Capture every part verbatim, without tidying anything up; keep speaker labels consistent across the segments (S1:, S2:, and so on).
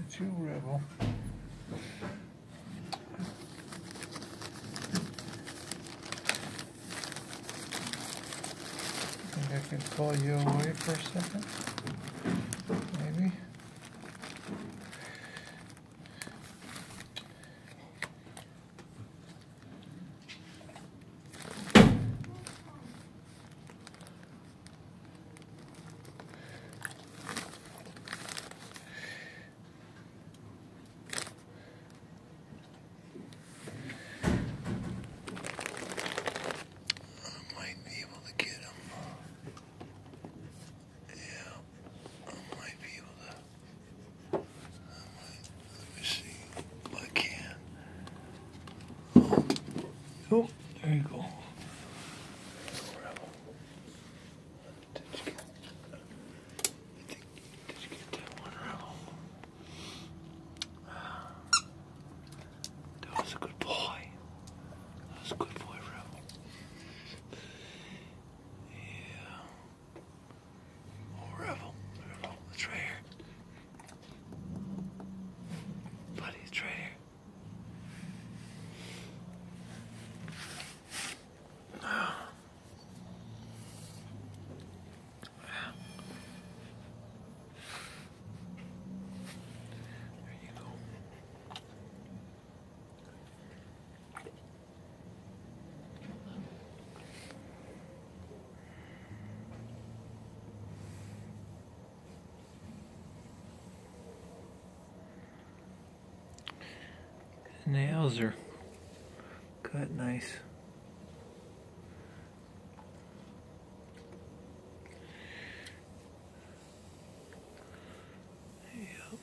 S1: at you, Rebel. I think I can call you away for a second. Maybe. Oh, there you go. Rebel. Did you get, I think, did you get that one, Rebel? That was a good boy. That was a good boy, Rebel. Yeah. Oh, Rebel. Rebel, it's right here. Buddy, it's right here. Nails are cut nice. Yep.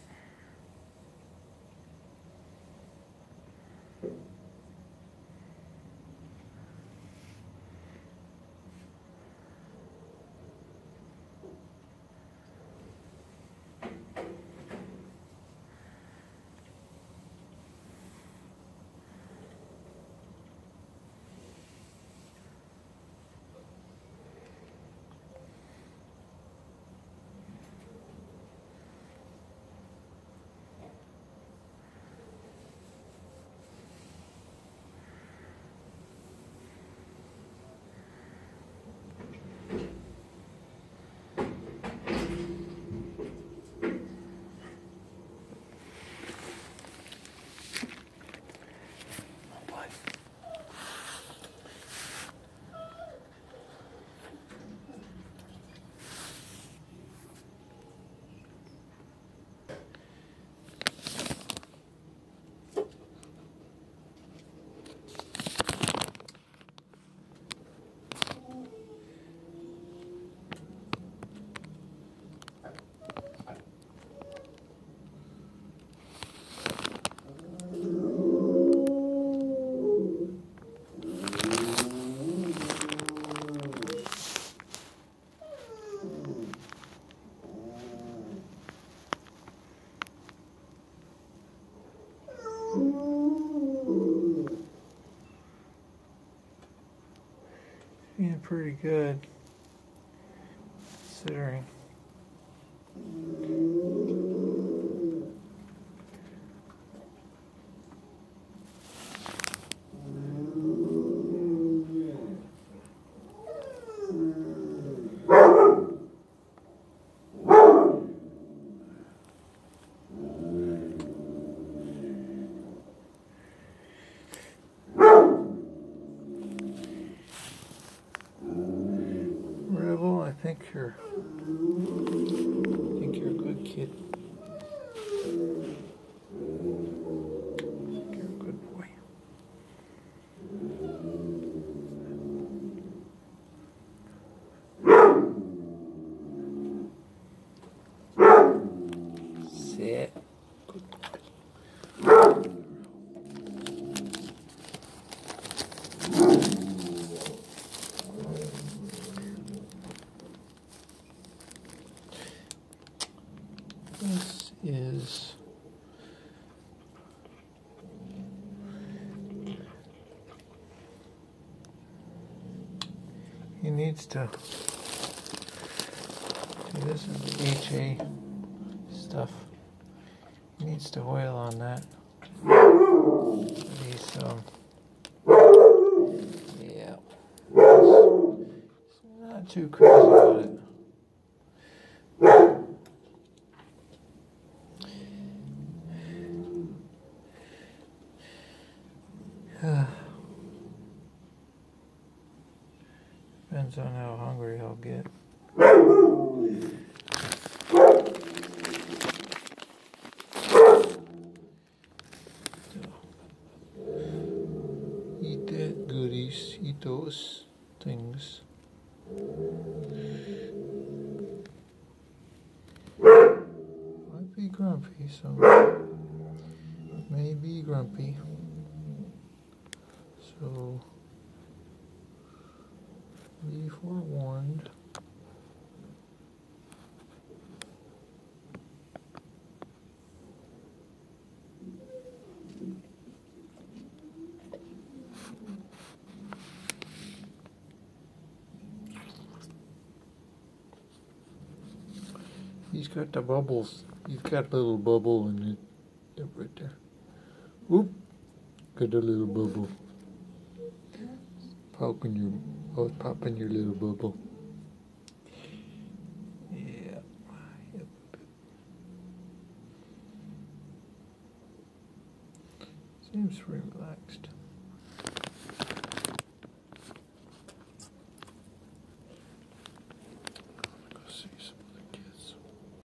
S1: Yeah, pretty good, considering. Rebel, I think you're, I think you're a good kid. I think you're a good boy. Sit. Good boy. This is he needs to see, this is the H A stuff. Needs to oil on that. He's um yeah. Not too crazy about it. Depends on how hungry I'll get. Eat that goodies, eat those things. Might be grumpy, so may be grumpy. So be forewarned. He's got the bubbles. He's got a little bubble in it. Yep, right there. Whoop! Got a little bubble. Popping your, oh, popping your little bubble. Yeah. Yep. Seems relaxed.